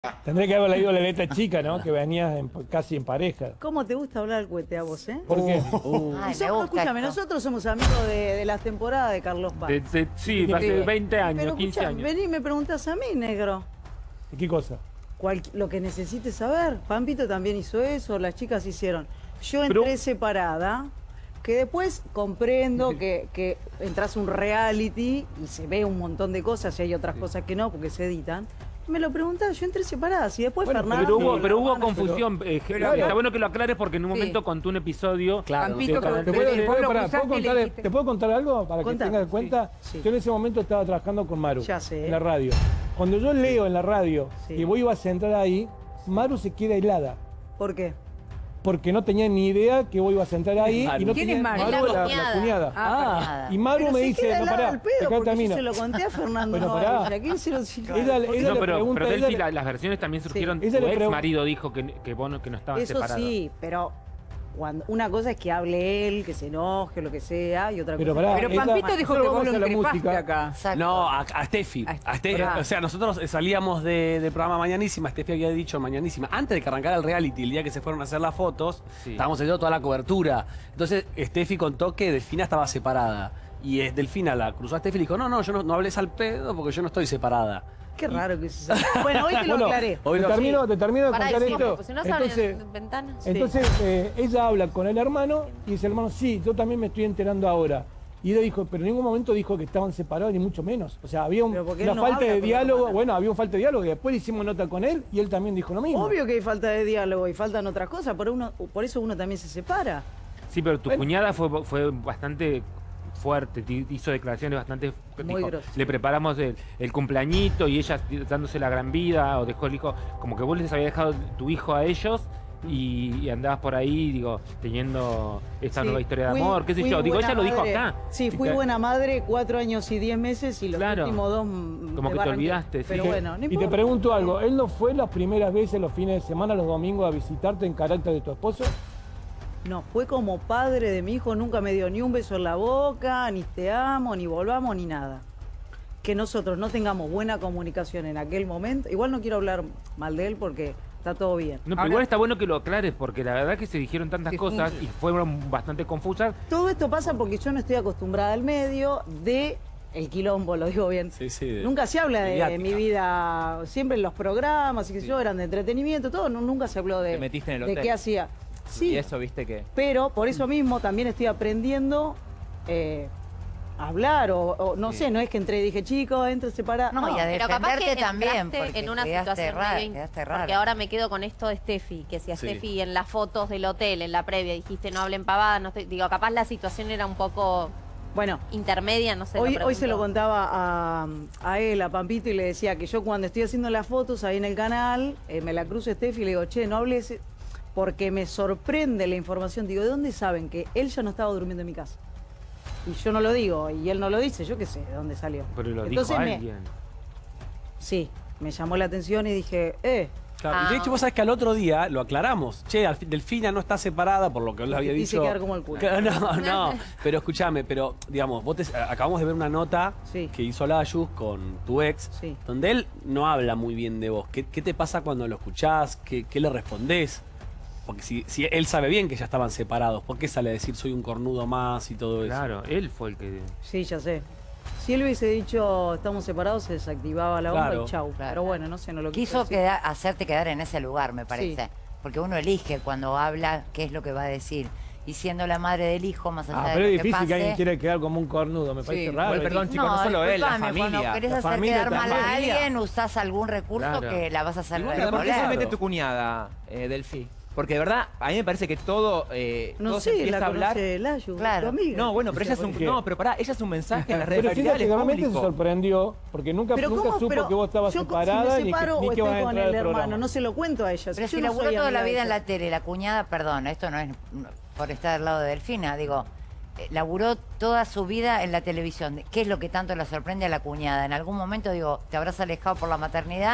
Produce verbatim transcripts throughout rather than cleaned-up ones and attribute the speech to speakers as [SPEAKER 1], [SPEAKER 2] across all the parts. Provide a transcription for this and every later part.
[SPEAKER 1] Tendría que haber leído la letra chica, ¿no? Que venías en- casi en pareja.
[SPEAKER 2] ¿Cómo te gusta hablar al cohete a vos, eh?
[SPEAKER 1] ¿Por qué?
[SPEAKER 3] Uh.
[SPEAKER 2] Ay, Somos, escúchame, esto. nosotros somos amigos de, de las temporadas de Carlos Paz.
[SPEAKER 4] De, de, sí,
[SPEAKER 1] ¿Qué-
[SPEAKER 4] hace
[SPEAKER 1] qué?
[SPEAKER 4] veinte años,
[SPEAKER 2] Pero
[SPEAKER 4] quince
[SPEAKER 2] escuchá,
[SPEAKER 4] años.
[SPEAKER 2] vení y me preguntás a mí, negro.
[SPEAKER 1] ¿Qué cosa?
[SPEAKER 2] Cual- lo que necesites saber. Pampito también hizo eso, las chicas hicieron. Yo entré
[SPEAKER 4] Pero-
[SPEAKER 2] separada, que después comprendo que, que entras a un reality y se ve un montón de cosas y hay otras cosas que no, porque se editan. Me lo preguntás, yo entré separada, y después
[SPEAKER 1] Bueno,
[SPEAKER 2] Fernando...
[SPEAKER 4] Pero hubo,
[SPEAKER 2] mi
[SPEAKER 4] pero hubo
[SPEAKER 2] hermana,
[SPEAKER 4] confusión. eh,
[SPEAKER 1] Claro.
[SPEAKER 4] Está bueno que lo aclares porque en un
[SPEAKER 2] Sí.
[SPEAKER 4] momento contó un episodio.
[SPEAKER 3] Claro.
[SPEAKER 4] de
[SPEAKER 5] Pampito,
[SPEAKER 4] Canal
[SPEAKER 1] ¿Te
[SPEAKER 5] pero-
[SPEAKER 1] puedo,
[SPEAKER 4] trece.
[SPEAKER 1] te puedo-
[SPEAKER 5] lo
[SPEAKER 1] pará,
[SPEAKER 5] cruzaste
[SPEAKER 1] ¿puedo
[SPEAKER 5] y le
[SPEAKER 1] contar,
[SPEAKER 5] dijiste-
[SPEAKER 1] ¿te puedo contar algo para
[SPEAKER 2] Contá.
[SPEAKER 1] que tengas en cuenta?
[SPEAKER 2] Sí.
[SPEAKER 1] Yo en ese momento estaba trabajando con Maru.
[SPEAKER 2] Ya sé.
[SPEAKER 1] En la radio. Cuando yo leo en la radio
[SPEAKER 2] Sí.
[SPEAKER 1] que vos ibas a entrar ahí, Maru se queda helada.
[SPEAKER 2] ¿Por qué?
[SPEAKER 1] Porque no tenía ni idea que vos ibas a entrar ahí.
[SPEAKER 3] Maru.
[SPEAKER 1] Y no
[SPEAKER 5] ¿Quién
[SPEAKER 1] tenía,
[SPEAKER 5] es Maru?
[SPEAKER 1] Maru,
[SPEAKER 6] Es la
[SPEAKER 1] la,
[SPEAKER 6] cuñada.
[SPEAKER 1] la cuñada.
[SPEAKER 3] Ah,
[SPEAKER 1] Y Maru
[SPEAKER 2] Pero
[SPEAKER 1] me
[SPEAKER 2] se
[SPEAKER 1] dice,
[SPEAKER 2] queda
[SPEAKER 1] no,
[SPEAKER 2] helada
[SPEAKER 1] pará,
[SPEAKER 2] al pedo,
[SPEAKER 1] acá
[SPEAKER 2] porque
[SPEAKER 1] termino.
[SPEAKER 2] yo se lo conté a Fernando
[SPEAKER 1] Bueno, pará.
[SPEAKER 2] Navarro, ¿a quién se lo
[SPEAKER 1] Ella,
[SPEAKER 2] ¿Por
[SPEAKER 1] ella
[SPEAKER 4] No,
[SPEAKER 1] le
[SPEAKER 4] pero,
[SPEAKER 1] pregunta...
[SPEAKER 4] pero
[SPEAKER 1] ella
[SPEAKER 4] Delphi,
[SPEAKER 1] le-
[SPEAKER 4] la- las versiones también surgieron.
[SPEAKER 1] Ella
[SPEAKER 4] Tu
[SPEAKER 1] le
[SPEAKER 4] ex
[SPEAKER 1] pregun-
[SPEAKER 4] marido dijo que, que, vos no, que no estaban
[SPEAKER 2] Eso
[SPEAKER 4] separados.
[SPEAKER 2] sí, pero cuando una cosa es que hable él, que se enoje, lo que sea, y otra
[SPEAKER 1] Pero
[SPEAKER 2] cosa
[SPEAKER 1] pará,
[SPEAKER 5] Pero
[SPEAKER 1] ella-
[SPEAKER 5] Pampito dijo
[SPEAKER 1] nosotros
[SPEAKER 5] que vos
[SPEAKER 1] vamos
[SPEAKER 5] lo
[SPEAKER 1] a la
[SPEAKER 5] increpaste
[SPEAKER 1] música.
[SPEAKER 5] acá.
[SPEAKER 3] No, a, a Steffi.
[SPEAKER 5] A-
[SPEAKER 3] A Steffi.
[SPEAKER 5] Ah.
[SPEAKER 3] O sea, nosotros salíamos de- del programa Mañanísima. Steffi había dicho Mañanísima. Antes de que arrancara el reality, el día que se fueron a hacer las fotos,
[SPEAKER 4] Sí.
[SPEAKER 3] estábamos haciendo toda la cobertura. Entonces, Steffi contó que Delfina estaba separada. Y eh, Delfina la cruzó a Steffi y le dijo: No, no, yo no, no hables al pedo porque yo no estoy separada.
[SPEAKER 2] Qué raro que se sabe. Bueno, hoy te lo
[SPEAKER 1] Bueno,
[SPEAKER 2] aclaré.
[SPEAKER 3] Hoy
[SPEAKER 1] te
[SPEAKER 3] lo-
[SPEAKER 1] termino, te termino de
[SPEAKER 6] Pará,
[SPEAKER 1] contar
[SPEAKER 6] ¿y cómo?
[SPEAKER 1] esto.
[SPEAKER 6] Pues si no se abren
[SPEAKER 1] Entonces,
[SPEAKER 6] ventanas.
[SPEAKER 1] entonces eh, ella habla con el hermano y dice el hermano, sí, yo también me estoy enterando ahora. Y ella dijo, pero en ningún momento dijo que estaban separados, ni mucho menos. O sea, había un-
[SPEAKER 2] Pero porque él
[SPEAKER 1] una
[SPEAKER 2] no
[SPEAKER 1] falta
[SPEAKER 2] habla
[SPEAKER 1] de
[SPEAKER 2] con la
[SPEAKER 1] diálogo.
[SPEAKER 2] hermana.
[SPEAKER 1] Bueno, había una falta de diálogo y después hicimos nota con él y él también dijo lo mismo.
[SPEAKER 2] Obvio que hay falta de diálogo y faltan otras cosas, por, uno, por eso uno también se separa.
[SPEAKER 4] Sí, pero tu
[SPEAKER 1] Bueno.
[SPEAKER 4] cuñada fue, fue bastante fuerte, ti- hizo declaraciones bastante...
[SPEAKER 2] Muy
[SPEAKER 4] dijo,
[SPEAKER 2] grosas.
[SPEAKER 4] le preparamos el, el cumpleañito y ella dándose la gran vida, o dejó el hijo, como que vos les habías dejado tu hijo a ellos y, y andabas por ahí, digo, teniendo esta
[SPEAKER 2] Sí,
[SPEAKER 4] nueva historia de
[SPEAKER 2] fui-
[SPEAKER 4] amor, qué sé
[SPEAKER 2] fui
[SPEAKER 4] yo. Digo,
[SPEAKER 2] buena
[SPEAKER 4] ella lo dijo
[SPEAKER 2] madre.
[SPEAKER 4] acá.
[SPEAKER 2] Sí, fui
[SPEAKER 4] Y te-
[SPEAKER 2] buena madre, cuatro años y diez meses y los
[SPEAKER 4] Claro.
[SPEAKER 2] últimos dos... mm,
[SPEAKER 4] Como
[SPEAKER 2] me
[SPEAKER 4] que te
[SPEAKER 2] barranqué.
[SPEAKER 4] olvidaste, sí.
[SPEAKER 2] Pero
[SPEAKER 4] Que-
[SPEAKER 2] bueno, no
[SPEAKER 1] Y te
[SPEAKER 2] importa.
[SPEAKER 1] pregunto algo, ¿él no fue las primeras veces los fines de semana, los domingos, a visitarte en carácter de tu esposo?
[SPEAKER 2] No, fue como padre de mi hijo, nunca me dio ni un beso en la boca, ni te amo, ni volvamos, ni nada. Que nosotros no tengamos buena comunicación en aquel momento, igual no quiero hablar mal de él porque está todo bien.
[SPEAKER 4] No, pero
[SPEAKER 5] Ahora-
[SPEAKER 4] igual está bueno que lo aclares, porque la verdad que se dijeron tantas
[SPEAKER 5] Sí,
[SPEAKER 4] cosas
[SPEAKER 5] sí.
[SPEAKER 4] y fueron bastante confusas.
[SPEAKER 2] Todo esto pasa porque yo no estoy acostumbrada al medio de el quilombo, lo digo bien.
[SPEAKER 3] Sí, sí, de-
[SPEAKER 2] Nunca se habla de,
[SPEAKER 3] mediática.
[SPEAKER 2] mi vida, siempre en los programas, y que yo eran de entretenimiento, todo, no- nunca se habló de,
[SPEAKER 7] Te metiste en el
[SPEAKER 2] de
[SPEAKER 7] hotel.
[SPEAKER 2] qué hacía. Sí,
[SPEAKER 7] Y eso, viste que...
[SPEAKER 2] pero por eso mismo también estoy aprendiendo eh, a hablar, o, o no
[SPEAKER 7] Sí.
[SPEAKER 2] sé, no es que entré y dije, chicos, entre separados.
[SPEAKER 6] No,
[SPEAKER 2] No,
[SPEAKER 6] y a
[SPEAKER 8] Pero capaz que
[SPEAKER 6] defenderte también,
[SPEAKER 8] entraste
[SPEAKER 6] porque
[SPEAKER 8] en una
[SPEAKER 6] quedaste
[SPEAKER 8] situación
[SPEAKER 6] rara,
[SPEAKER 8] medio in-
[SPEAKER 6] quedaste rara.
[SPEAKER 8] Porque ahora me quedo con esto de Steffi, que si a
[SPEAKER 3] Sí.
[SPEAKER 8] Steffi en las fotos del hotel, en la previa, dijiste no hablen pavadas, no estoy, digo, capaz la situación era un poco
[SPEAKER 2] bueno,
[SPEAKER 8] intermedia, no sé.
[SPEAKER 2] hoy,
[SPEAKER 8] lo
[SPEAKER 2] hoy se lo
[SPEAKER 8] pregunto.
[SPEAKER 2] contaba a, a él, a Pampito, y le decía que yo cuando estoy haciendo las fotos ahí en el canal, eh, me la cruzo Steffi y le digo, che, no hables, porque me sorprende la información. Digo, ¿de dónde saben que él ya no estaba durmiendo en mi casa? Y yo no lo digo, y él no lo dice, yo qué sé de dónde salió.
[SPEAKER 4] Pero lo
[SPEAKER 2] Entonces
[SPEAKER 4] dijo
[SPEAKER 2] me-
[SPEAKER 4] alguien.
[SPEAKER 2] Sí, me llamó la atención y dije, eh,
[SPEAKER 3] Claro, y
[SPEAKER 8] Ah,
[SPEAKER 3] de hecho, vos sabés que al otro día lo aclaramos. Che, al fin- Delfina no está separada, por lo que él había
[SPEAKER 2] Quise
[SPEAKER 3] dicho.
[SPEAKER 2] quedar como el culo.
[SPEAKER 3] Claro, No, no. Pero escúchame, pero digamos, vos te- acabamos de ver una nota
[SPEAKER 2] Sí.
[SPEAKER 3] que hizo Layus con tu ex,
[SPEAKER 2] Sí.
[SPEAKER 3] donde él no habla muy bien de vos. ¿Qué, qué te pasa cuando lo escuchás? ¿Qué, qué le respondés? Porque si, si él sabe bien que ya estaban separados, ¿por qué sale a decir soy un cornudo más y todo eso?
[SPEAKER 4] Claro, él fue el que...
[SPEAKER 2] sí, ya sé. Si él hubiese dicho estamos separados, se desactivaba la bomba
[SPEAKER 3] Claro.
[SPEAKER 2] y chau.
[SPEAKER 6] Claro.
[SPEAKER 2] Pero bueno, no sé, no lo quiso
[SPEAKER 6] Quiso
[SPEAKER 2] decir.
[SPEAKER 6] queda- hacerte quedar en ese lugar, me parece.
[SPEAKER 2] Sí.
[SPEAKER 6] Porque uno elige cuando habla qué es lo que va a decir. Y siendo la madre del hijo, más allá
[SPEAKER 1] Ah,
[SPEAKER 6] de
[SPEAKER 1] pero
[SPEAKER 6] lo
[SPEAKER 1] es
[SPEAKER 6] que
[SPEAKER 1] difícil
[SPEAKER 6] pase...
[SPEAKER 1] que alguien quiera quedar como un cornudo, me parece
[SPEAKER 5] Sí,
[SPEAKER 1] raro.
[SPEAKER 7] igual, perdón, chicos, no solo él, la
[SPEAKER 6] disculpame,
[SPEAKER 7] familia.
[SPEAKER 6] Cuando querés
[SPEAKER 1] La
[SPEAKER 6] hacer
[SPEAKER 1] familia
[SPEAKER 6] quedar mal a
[SPEAKER 1] también.
[SPEAKER 6] alguien, usás algún recurso
[SPEAKER 4] Claro.
[SPEAKER 6] que la vas a hacer
[SPEAKER 7] Igual, ¿por qué se
[SPEAKER 6] revolver.
[SPEAKER 7] mete tu cuñada, eh, Delphi? Porque de verdad, a mí me parece que todo, eh,
[SPEAKER 2] No
[SPEAKER 7] todo se
[SPEAKER 2] sé,
[SPEAKER 7] empieza
[SPEAKER 2] la
[SPEAKER 7] a hablar...
[SPEAKER 2] conoce Layu,
[SPEAKER 6] Claro.
[SPEAKER 2] tu amiga.
[SPEAKER 7] No, bueno, pero ella es un...
[SPEAKER 1] ¿Por qué?
[SPEAKER 7] No, pero pará, ella es un mensaje en las redes
[SPEAKER 1] Pero fíjate
[SPEAKER 7] sociales
[SPEAKER 1] que realmente se
[SPEAKER 7] público.
[SPEAKER 1] sorprendió, porque nunca,
[SPEAKER 2] Pero
[SPEAKER 1] nunca
[SPEAKER 2] ¿cómo?
[SPEAKER 1] supo
[SPEAKER 2] Pero
[SPEAKER 1] que vos estabas
[SPEAKER 2] yo,
[SPEAKER 1] separada
[SPEAKER 2] si me
[SPEAKER 1] ni que,
[SPEAKER 2] separo
[SPEAKER 1] ni
[SPEAKER 2] o
[SPEAKER 1] que
[SPEAKER 2] estoy
[SPEAKER 1] ibas a
[SPEAKER 2] con
[SPEAKER 1] entrar
[SPEAKER 2] el
[SPEAKER 1] al
[SPEAKER 2] hermano,
[SPEAKER 1] programa.
[SPEAKER 2] no se lo cuento a ella.
[SPEAKER 6] Pero
[SPEAKER 2] yo
[SPEAKER 6] si
[SPEAKER 2] no
[SPEAKER 6] laburó
[SPEAKER 2] soy
[SPEAKER 6] toda la
[SPEAKER 2] amiga de
[SPEAKER 6] vida en
[SPEAKER 2] ella.
[SPEAKER 6] la tele, la cuñada, perdón, esto no es por estar al lado de Delfina, digo, eh, laburó toda su vida en la televisión. ¿Qué es lo que tanto le sorprende a la cuñada? En algún momento, digo, te habrás alejado por la maternidad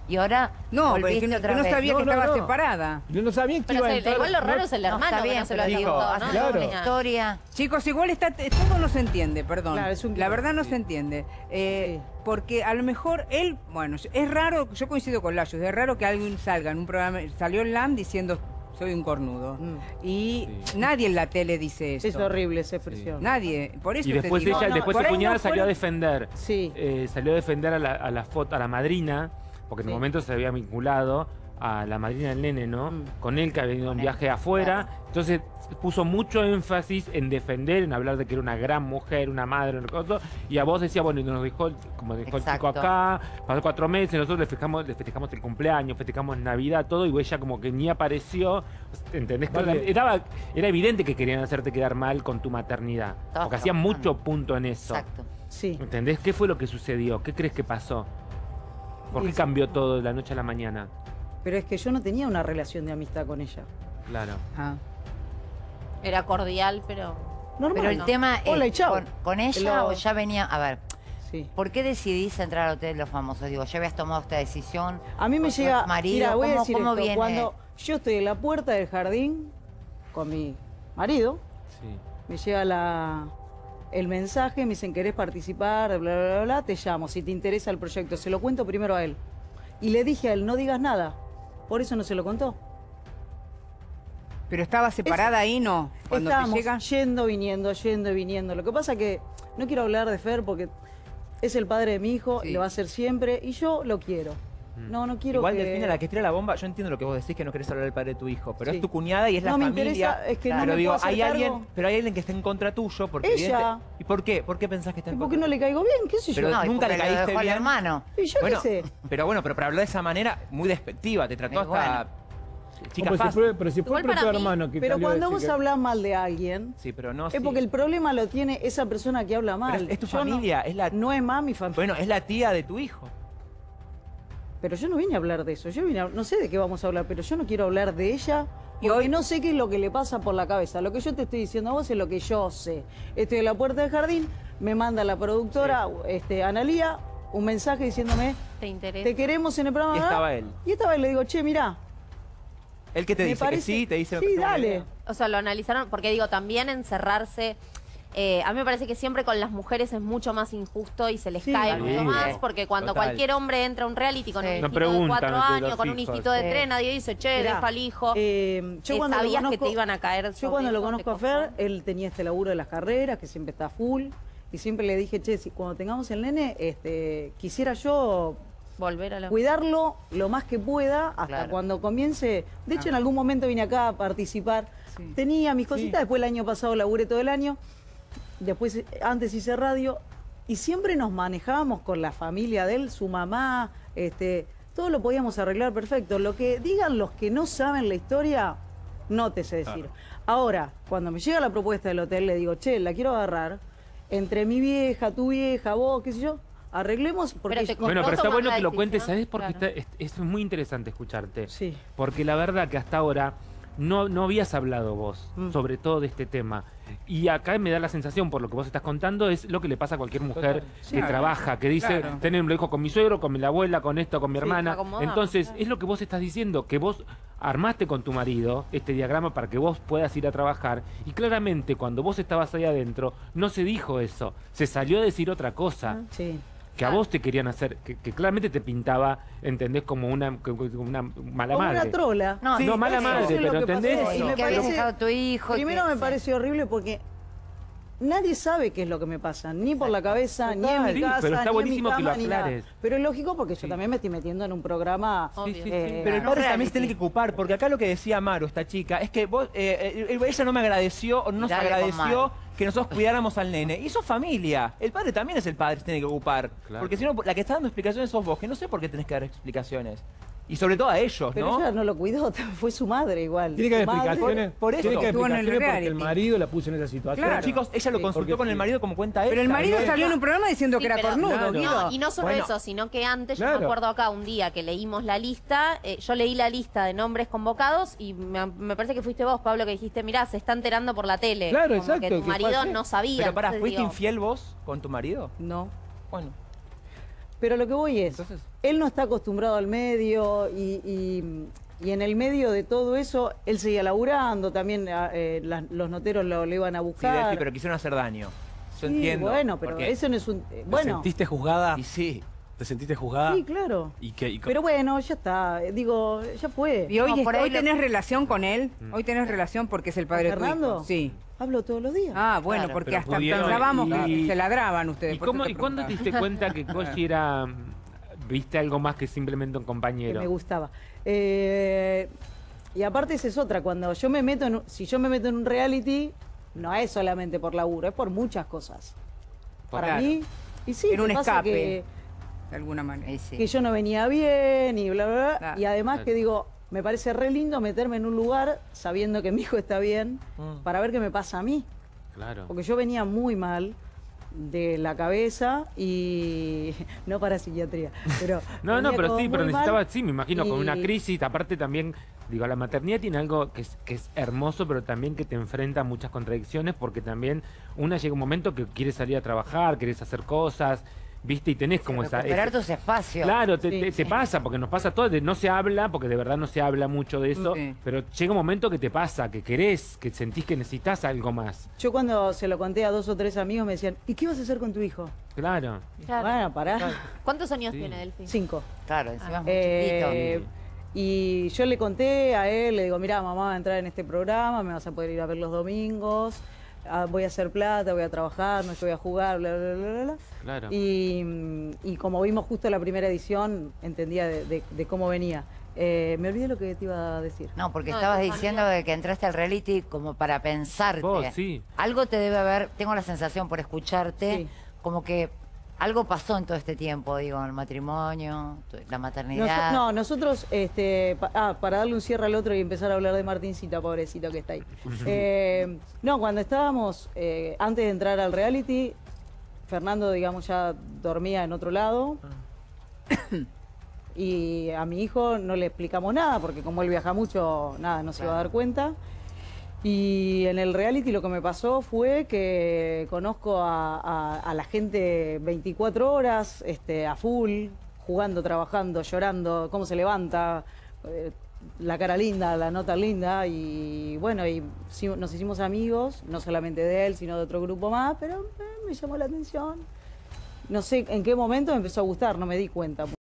[SPEAKER 6] y ahora
[SPEAKER 5] No, pero es
[SPEAKER 6] volviste
[SPEAKER 5] que no,
[SPEAKER 6] otra
[SPEAKER 5] que no
[SPEAKER 6] vez.
[SPEAKER 5] sabía
[SPEAKER 1] No,
[SPEAKER 5] que
[SPEAKER 1] no,
[SPEAKER 5] estaba
[SPEAKER 1] no.
[SPEAKER 5] separada.
[SPEAKER 1] Yo no sabía que
[SPEAKER 8] Pero
[SPEAKER 1] iba a
[SPEAKER 8] se-
[SPEAKER 1] entrar.
[SPEAKER 8] igual lo raro
[SPEAKER 1] no-
[SPEAKER 8] es el
[SPEAKER 6] No,
[SPEAKER 8] hermano
[SPEAKER 6] está
[SPEAKER 8] que
[SPEAKER 6] bien,
[SPEAKER 8] no se lo
[SPEAKER 6] pero
[SPEAKER 8] dijo,
[SPEAKER 6] digo,
[SPEAKER 8] ¿no?
[SPEAKER 6] haces
[SPEAKER 1] Claro.
[SPEAKER 6] una historia.
[SPEAKER 5] Chicos, igual está, todo no se entiende, perdón.
[SPEAKER 2] Claro, es un
[SPEAKER 5] La
[SPEAKER 2] quilombo.
[SPEAKER 5] verdad no se entiende. Eh,
[SPEAKER 2] Sí.
[SPEAKER 5] Porque a lo mejor él, bueno, es raro, yo coincido con Layos, es raro que alguien salga en un programa, salió en LAM diciendo soy un cornudo.
[SPEAKER 2] Mm.
[SPEAKER 5] Y nadie en la tele dice eso.
[SPEAKER 2] Es horrible esa expresión.
[SPEAKER 5] Nadie, por eso
[SPEAKER 4] Y
[SPEAKER 5] te
[SPEAKER 4] después
[SPEAKER 5] digo.
[SPEAKER 4] ella,
[SPEAKER 2] No, no,
[SPEAKER 4] después
[SPEAKER 5] por
[SPEAKER 4] su
[SPEAKER 5] ahí
[SPEAKER 4] cuñada
[SPEAKER 5] no
[SPEAKER 4] salió a
[SPEAKER 5] fueron-
[SPEAKER 4] defender.
[SPEAKER 2] Sí.
[SPEAKER 4] Eh, salió a defender a la, a la foto, a la madrina, porque en
[SPEAKER 2] Sí.
[SPEAKER 4] un momento se había vinculado a la madrina del nene, ¿no?
[SPEAKER 2] Mm.
[SPEAKER 4] Con él, que había venido a un
[SPEAKER 6] Con él,
[SPEAKER 4] viaje afuera.
[SPEAKER 6] claro.
[SPEAKER 4] Entonces puso mucho énfasis en defender, en hablar de que era una gran mujer, una madre, una cosa. Y a vos decía, bueno, y nos dejó, como dejó el chico
[SPEAKER 6] Exacto.
[SPEAKER 4] acá, pasó cuatro meses, nosotros le festejamos, le festejamos el cumpleaños, festejamos Navidad, todo, y ella como que ni apareció. ¿Entendés?
[SPEAKER 1] Vale.
[SPEAKER 4] Era, era evidente que querían hacerte quedar mal con tu maternidad.
[SPEAKER 6] Estabas
[SPEAKER 4] Porque hacían
[SPEAKER 6] trabajando.
[SPEAKER 4] mucho punto en eso.
[SPEAKER 6] Exacto.
[SPEAKER 2] Sí.
[SPEAKER 4] ¿Entendés? ¿Qué fue lo que sucedió? ¿Qué crees que pasó? ¿Por qué
[SPEAKER 2] Y sí.
[SPEAKER 4] cambió todo de la noche a la mañana?
[SPEAKER 2] Pero es que yo no tenía una relación de amistad con ella.
[SPEAKER 4] Claro.
[SPEAKER 5] Ah.
[SPEAKER 8] Era cordial, pero...
[SPEAKER 2] Normal.
[SPEAKER 6] Pero el
[SPEAKER 8] no.
[SPEAKER 6] tema
[SPEAKER 2] Hola y
[SPEAKER 6] es,
[SPEAKER 2] chao.
[SPEAKER 6] con, con ella
[SPEAKER 2] Lo-
[SPEAKER 6] o ya venía, a ver,
[SPEAKER 2] Sí.
[SPEAKER 6] ¿por qué decidís entrar al Hotel de los Famosos? Digo, ¿ya habías tomado esta decisión?
[SPEAKER 2] A mí me
[SPEAKER 6] ¿Con tu
[SPEAKER 2] llega,
[SPEAKER 6] marido?
[SPEAKER 2] mira, voy a
[SPEAKER 6] ¿Cómo-
[SPEAKER 2] decir
[SPEAKER 6] cómo
[SPEAKER 2] esto,
[SPEAKER 6] viene?
[SPEAKER 2] cuando yo estoy en la puerta del jardín con mi marido,
[SPEAKER 4] Sí.
[SPEAKER 2] me llega la, el mensaje, me dicen, ¿querés participar? Bla, bla, bla, bla, te llamo, si te interesa el proyecto, se lo cuento primero a él. Y le dije a él, no digas nada, por eso no se lo contó.
[SPEAKER 5] Pero estaba separada ahí, ¿no? Cuando
[SPEAKER 2] Estábamos
[SPEAKER 5] te llega.
[SPEAKER 2] yendo, viniendo, yendo y viniendo. Lo que pasa que no quiero hablar de Fer porque es el padre de mi hijo,
[SPEAKER 5] Sí.
[SPEAKER 2] y lo va a hacer siempre, y yo lo quiero. No, no quiero
[SPEAKER 7] Igual,
[SPEAKER 2] que...
[SPEAKER 7] Delfina, la que tira la bomba, yo entiendo lo que vos decís, que no querés hablar del padre de tu hijo, pero
[SPEAKER 2] Sí.
[SPEAKER 7] es tu cuñada y es la
[SPEAKER 2] No me
[SPEAKER 7] familia.
[SPEAKER 2] interesa, es que no
[SPEAKER 7] pero
[SPEAKER 2] me
[SPEAKER 7] digo,
[SPEAKER 2] puedo hacer
[SPEAKER 7] hay
[SPEAKER 2] cargo.
[SPEAKER 7] alguien, pero hay alguien que está en contra tuyo, porque
[SPEAKER 2] Ella.
[SPEAKER 7] evidente- ¿Y por qué? ¿Por qué pensás que está
[SPEAKER 2] ¿Y
[SPEAKER 7] en
[SPEAKER 2] por
[SPEAKER 7] contra?
[SPEAKER 2] qué no le caigo bien? ¿Qué sé yo?
[SPEAKER 7] Pero
[SPEAKER 6] No, y
[SPEAKER 7] nunca le
[SPEAKER 6] porque lo
[SPEAKER 7] caíste
[SPEAKER 6] dejó el
[SPEAKER 7] bien.
[SPEAKER 6] hermano.
[SPEAKER 2] Y yo
[SPEAKER 7] Bueno,
[SPEAKER 2] qué sé.
[SPEAKER 7] pero bueno, pero para hablar de esa manera muy despectiva, te trató
[SPEAKER 6] Y
[SPEAKER 7] hasta
[SPEAKER 6] bueno.
[SPEAKER 7] chica
[SPEAKER 1] No, pero, si
[SPEAKER 7] fácil.
[SPEAKER 1] fue, pero si fue
[SPEAKER 8] Igual
[SPEAKER 1] el propio
[SPEAKER 8] para mí-
[SPEAKER 1] hermano que
[SPEAKER 2] Pero
[SPEAKER 1] salió a
[SPEAKER 2] cuando
[SPEAKER 1] decir
[SPEAKER 2] vos
[SPEAKER 1] que-
[SPEAKER 2] hablas mal de alguien,
[SPEAKER 7] Sí, pero no
[SPEAKER 2] es
[SPEAKER 7] sí.
[SPEAKER 2] porque el problema lo tiene esa persona que habla mal.
[SPEAKER 7] Pero es, es tu
[SPEAKER 2] Yo no-
[SPEAKER 7] familia, es la
[SPEAKER 2] No es más mi familia.
[SPEAKER 7] bueno, es la tía de tu hijo.
[SPEAKER 2] Pero yo no vine a hablar de eso. Yo vine a- no sé de qué vamos a hablar, pero yo no quiero hablar de ella.
[SPEAKER 5] Y
[SPEAKER 2] Porque
[SPEAKER 5] hoy-
[SPEAKER 2] no sé qué es lo que le pasa por la cabeza. Lo que yo te estoy diciendo a vos es lo que yo sé. Estoy en la puerta del jardín, me manda la productora, este, Analía, un mensaje diciéndome,
[SPEAKER 8] ¿Te interesa?
[SPEAKER 2] te queremos en el programa.
[SPEAKER 7] Y
[SPEAKER 2] ¿verdad?
[SPEAKER 7] estaba él.
[SPEAKER 2] Y estaba él, le digo, che, mirá.
[SPEAKER 7] El que te
[SPEAKER 2] me
[SPEAKER 7] dice
[SPEAKER 2] parece-
[SPEAKER 7] que sí, te dice
[SPEAKER 2] Sí,
[SPEAKER 7] que está
[SPEAKER 2] dale.
[SPEAKER 7] buena idea.
[SPEAKER 8] O sea, lo analizaron, porque digo, también encerrarse... eh, a mí me parece que siempre con las mujeres es mucho más injusto y se les
[SPEAKER 2] Sí.
[SPEAKER 8] cae
[SPEAKER 2] Sí.
[SPEAKER 8] mucho más, porque cuando
[SPEAKER 7] Total.
[SPEAKER 8] cualquier hombre entra a un reality con
[SPEAKER 6] Sí.
[SPEAKER 8] un
[SPEAKER 6] No
[SPEAKER 8] hijito de
[SPEAKER 4] preguntan
[SPEAKER 8] cuatro
[SPEAKER 4] de los
[SPEAKER 8] años, con un
[SPEAKER 4] hijos.
[SPEAKER 8] hijito de
[SPEAKER 6] Sí.
[SPEAKER 8] tres, nadie dice, che,
[SPEAKER 2] Mirá,
[SPEAKER 8] deja al hijo.
[SPEAKER 2] eh, yo
[SPEAKER 8] Eh,
[SPEAKER 2] cuando lo
[SPEAKER 8] sabías que
[SPEAKER 2] conozco-
[SPEAKER 8] te iban a caer
[SPEAKER 2] Yo
[SPEAKER 8] sobre
[SPEAKER 2] cuando lo
[SPEAKER 8] eso,
[SPEAKER 2] conozco a
[SPEAKER 8] te
[SPEAKER 2] Fer,
[SPEAKER 8] costó.
[SPEAKER 2] él tenía este laburo de las carreras, que siempre está full. Y siempre le dije, che, si cuando tengamos el nene, este, quisiera yo
[SPEAKER 8] Volver a la...
[SPEAKER 2] cuidarlo lo más que pueda hasta
[SPEAKER 6] Claro.
[SPEAKER 2] cuando comience. De hecho, en algún momento vine acá a participar.
[SPEAKER 5] Sí.
[SPEAKER 2] Tenía mis cositas, después el año pasado laburé todo el año. Después, eh, antes hice radio. Y siempre nos manejábamos con la familia de él, su mamá, este, todo lo podíamos arreglar perfecto. Lo que digan los que no saben la historia, no te sé decir. Ahora, cuando me llega la propuesta del hotel, le digo, che, la quiero agarrar. Entre mi vieja, tu vieja, vos, qué sé yo, arreglemos porque...
[SPEAKER 8] Pero te
[SPEAKER 2] yo-
[SPEAKER 4] Bueno,
[SPEAKER 8] ¿Vos
[SPEAKER 4] pero está
[SPEAKER 8] tomás
[SPEAKER 4] bueno
[SPEAKER 8] la
[SPEAKER 4] que lo
[SPEAKER 8] decisión?
[SPEAKER 4] cuentes, ¿sabes? Porque
[SPEAKER 8] Claro.
[SPEAKER 4] está- es, es muy interesante escucharte.
[SPEAKER 2] Sí.
[SPEAKER 4] Porque la verdad que hasta ahora no, no habías hablado vos,
[SPEAKER 2] Mm.
[SPEAKER 4] sobre todo de este tema. Y acá me da la sensación, por lo que vos estás contando, es lo que le pasa a cualquier mujer que
[SPEAKER 5] Claro.
[SPEAKER 4] trabaja, que dice,
[SPEAKER 5] Claro.
[SPEAKER 4] tener lo hijo con mi suegro, con mi abuela, con esto, con mi
[SPEAKER 2] Sí,
[SPEAKER 4] hermana.
[SPEAKER 8] acomodamos,
[SPEAKER 4] Entonces,
[SPEAKER 8] claro.
[SPEAKER 4] es lo que vos estás diciendo, que vos armaste con tu marido este diagrama para que vos puedas ir a trabajar. Y claramente, cuando vos estabas ahí adentro, no se dijo eso. Se salió a decir otra cosa.
[SPEAKER 2] Sí.
[SPEAKER 4] Que a vos te querían hacer, que, que claramente te pintaba, ¿entendés? Como una, como una mala
[SPEAKER 2] Como
[SPEAKER 4] madre.
[SPEAKER 2] una trola.
[SPEAKER 6] No,
[SPEAKER 4] Sí, no, mala
[SPEAKER 2] eso
[SPEAKER 4] madre,
[SPEAKER 2] es lo
[SPEAKER 4] pero
[SPEAKER 2] que pasó.
[SPEAKER 4] ¿entendés?
[SPEAKER 2] Y
[SPEAKER 6] Y
[SPEAKER 2] me
[SPEAKER 6] que habías
[SPEAKER 2] parece-
[SPEAKER 6] dejado a tu hijo. y
[SPEAKER 2] Primero
[SPEAKER 6] que-
[SPEAKER 2] me
[SPEAKER 6] sí.
[SPEAKER 2] pareció horrible porque nadie sabe qué es lo que me pasa, ni por la cabeza, ni en
[SPEAKER 4] Total,
[SPEAKER 2] mi
[SPEAKER 4] sí,
[SPEAKER 2] casa,
[SPEAKER 4] pero está
[SPEAKER 2] ni en mi
[SPEAKER 4] buenísimo que lo
[SPEAKER 2] cama, ni nada.
[SPEAKER 4] aclares.
[SPEAKER 2] Pero es lógico porque yo también me estoy metiendo en un programa...
[SPEAKER 8] Obvio.
[SPEAKER 4] Sí, sí,
[SPEAKER 2] eh,
[SPEAKER 4] sí.
[SPEAKER 7] Pero el
[SPEAKER 2] no
[SPEAKER 7] padre también
[SPEAKER 2] reality.
[SPEAKER 7] se tiene que ocupar, porque acá lo que decía Maru, esta chica, es que vos, eh, eh, ella no me agradeció o no nos
[SPEAKER 6] Dale con
[SPEAKER 7] agradeció
[SPEAKER 6] Maru.
[SPEAKER 7] que nosotros cuidáramos al nene. Y sos familia. El padre también es el padre, se tiene que ocupar.
[SPEAKER 4] Claro.
[SPEAKER 7] Porque si no, la que está dando explicaciones sos vos, que no sé por qué tenés que dar explicaciones. Y sobre todo a ellos,
[SPEAKER 2] Pero
[SPEAKER 7] ¿no?
[SPEAKER 2] ella no lo cuidó, fue su madre igual.
[SPEAKER 1] Tiene que haber
[SPEAKER 2] Su madre-
[SPEAKER 1] explicaciones.
[SPEAKER 7] por eso
[SPEAKER 1] tiene que haber
[SPEAKER 5] estuvo en el
[SPEAKER 1] explicaciones porque el
[SPEAKER 5] reality.
[SPEAKER 1] marido la puso en esa situación.
[SPEAKER 7] Pero
[SPEAKER 5] Claro.
[SPEAKER 7] chicos, ella lo
[SPEAKER 2] Sí,
[SPEAKER 7] consultó
[SPEAKER 1] porque
[SPEAKER 7] con el
[SPEAKER 1] sí.
[SPEAKER 7] marido como cuenta ella.
[SPEAKER 5] Pero el marido
[SPEAKER 7] ¿no?
[SPEAKER 5] salió en un programa diciendo
[SPEAKER 8] Sí,
[SPEAKER 5] que era
[SPEAKER 8] pero-
[SPEAKER 5] cornudo,
[SPEAKER 1] Claro.
[SPEAKER 5] Guido.
[SPEAKER 8] No, y no solo
[SPEAKER 7] Bueno.
[SPEAKER 8] eso, sino que antes, yo
[SPEAKER 1] Claro.
[SPEAKER 8] me acuerdo acá un día que leímos la lista, eh, yo leí la lista de nombres convocados y me, me parece que fuiste vos, Pablo, que dijiste, mirá, se está enterando por la tele.
[SPEAKER 1] Claro,
[SPEAKER 8] Como
[SPEAKER 1] exacto,
[SPEAKER 8] que
[SPEAKER 1] que
[SPEAKER 8] tu
[SPEAKER 1] fue
[SPEAKER 8] marido
[SPEAKER 1] así.
[SPEAKER 8] no sabía.
[SPEAKER 7] Pero pará,
[SPEAKER 8] entonces
[SPEAKER 7] ¿fuiste
[SPEAKER 8] digo,
[SPEAKER 7] infiel vos con tu marido?
[SPEAKER 2] No.
[SPEAKER 7] Bueno,
[SPEAKER 2] Pero lo que voy es,
[SPEAKER 7] entonces...
[SPEAKER 2] él no está acostumbrado al medio y, y, y en el medio de todo eso, él seguía laburando, también eh, las- los noteros lo, lo iban a
[SPEAKER 7] Sí,
[SPEAKER 2] buscar.
[SPEAKER 7] Delphi, pero quisieron hacer daño. Yo
[SPEAKER 2] Sí,
[SPEAKER 7] entiendo.
[SPEAKER 2] bueno, pero
[SPEAKER 7] porque-
[SPEAKER 2] eso no es un... eh,
[SPEAKER 3] ¿Te
[SPEAKER 2] Bueno,
[SPEAKER 3] sentiste juzgada?
[SPEAKER 7] Y sí.
[SPEAKER 3] ¿Te sentiste juzgada?
[SPEAKER 2] sí, claro.
[SPEAKER 3] ¿Y qué? y co-
[SPEAKER 2] Pero bueno, ya está. Digo, ya fue.
[SPEAKER 5] ¿Y hoy,
[SPEAKER 6] No, por ahí
[SPEAKER 5] hoy
[SPEAKER 6] lo-
[SPEAKER 5] tenés relación con él? Hoy tenés relación porque es el padre de tu
[SPEAKER 2] ¿Fernando?
[SPEAKER 5] hijo. Sí.
[SPEAKER 2] Hablo todos los días.
[SPEAKER 5] Ah, bueno,
[SPEAKER 6] Claro.
[SPEAKER 5] porque
[SPEAKER 3] Pero
[SPEAKER 5] hasta
[SPEAKER 3] pudieron-
[SPEAKER 5] pensábamos
[SPEAKER 4] y-
[SPEAKER 5] que se ladraban ustedes.
[SPEAKER 4] ¿Y,
[SPEAKER 5] por
[SPEAKER 4] cómo,
[SPEAKER 5] eso
[SPEAKER 4] ¿Y
[SPEAKER 5] te
[SPEAKER 4] cuándo te
[SPEAKER 5] preguntaba.
[SPEAKER 4] diste cuenta que Koshi era, mm, viste algo más que simplemente un
[SPEAKER 2] Que
[SPEAKER 4] compañero?
[SPEAKER 2] me gustaba. Eh, y aparte esa es otra, cuando yo me meto en, un- si yo me meto en un reality, no es solamente por laburo, es por muchas cosas. Para
[SPEAKER 5] Claro.
[SPEAKER 2] mí, y sí,
[SPEAKER 5] Era un
[SPEAKER 2] me pasa
[SPEAKER 5] escape.
[SPEAKER 2] que,
[SPEAKER 5] De alguna manera.
[SPEAKER 6] Y sí.
[SPEAKER 2] que yo no venía bien y bla, bla, bla.
[SPEAKER 5] Claro.
[SPEAKER 2] Y además
[SPEAKER 4] Claro.
[SPEAKER 2] que digo, me parece re lindo meterme en un lugar sabiendo que mi hijo está bien
[SPEAKER 7] Mm.
[SPEAKER 2] para ver qué me pasa a mí.
[SPEAKER 4] Claro.
[SPEAKER 2] Porque yo venía muy mal de la cabeza y no para psiquiatría, pero
[SPEAKER 4] No,
[SPEAKER 2] venía
[SPEAKER 4] no, pero
[SPEAKER 2] como
[SPEAKER 4] sí, pero
[SPEAKER 2] muy mal
[SPEAKER 4] necesitaba, sí, me imagino, con una
[SPEAKER 2] y-
[SPEAKER 4] crisis. Aparte también, digo, la maternidad tiene algo que es, que es hermoso, pero también que te enfrenta a muchas contradicciones, porque también una llega un momento que quieres salir a trabajar, quieres hacer cosas, ¿viste? Y tenés como esa...
[SPEAKER 6] Recuperar
[SPEAKER 4] ese-
[SPEAKER 6] tus espacios.
[SPEAKER 4] Claro, te,
[SPEAKER 2] Sí,
[SPEAKER 4] te- te pasa, porque nos pasa todo, de- no se habla, porque de verdad no se habla mucho de eso,
[SPEAKER 5] Sí.
[SPEAKER 4] pero llega un momento que te pasa, que querés, que sentís que necesitas algo más.
[SPEAKER 2] Yo cuando se lo conté a dos o tres amigos me decían, ¿y qué vas a hacer con tu hijo?
[SPEAKER 4] Claro.
[SPEAKER 8] Claro.
[SPEAKER 2] Bueno, pará.
[SPEAKER 8] ¿Cuántos años
[SPEAKER 4] Sí.
[SPEAKER 8] tiene Delphi?
[SPEAKER 2] Cinco.
[SPEAKER 6] Claro, encima es muy
[SPEAKER 2] Eh,
[SPEAKER 6] chiquito.
[SPEAKER 2] y yo le conté a él, le digo, mirá, mamá va a entrar en este programa, me vas a poder ir a ver los domingos, ah, voy a hacer plata, voy a trabajar, no es que voy a jugar, bla, bla, bla, bla, bla.
[SPEAKER 4] Claro.
[SPEAKER 2] Y, mm, y como vimos justo la primera edición, entendía de, de- de cómo venía. Eh, me olvidé lo que te iba a decir.
[SPEAKER 6] No, porque
[SPEAKER 8] No,
[SPEAKER 6] estabas
[SPEAKER 8] tu
[SPEAKER 6] diciendo de que entraste al reality como para pensarte.
[SPEAKER 4] Vos, sí.
[SPEAKER 6] Algo te debe haber, tengo la sensación por escucharte,
[SPEAKER 2] Sí.
[SPEAKER 6] como que algo pasó en todo este tiempo, digo, el matrimonio, tu- la
[SPEAKER 2] Noso-
[SPEAKER 6] maternidad.
[SPEAKER 2] no, nosotros, este, pa- ah, para darle un cierre al otro y empezar a hablar de Martincita, pobrecito que está ahí. Eh, no, cuando estábamos, eh, antes de entrar al reality, Fernando, digamos, ya dormía en otro lado. Y a mi hijo no le explicamos nada, porque como él viaja mucho, nada, no se iba a dar cuenta. Y en el reality lo que me pasó fue que conozco a, a- a la gente veinticuatro horas, este, a full, jugando, trabajando, llorando, cómo se levanta, eh, la cara linda, la nota linda. Y bueno, y sí, nos hicimos amigos, no solamente de él, sino de otro grupo más, pero eh, me llamó la atención. No sé en qué momento me empezó a gustar, no me di cuenta.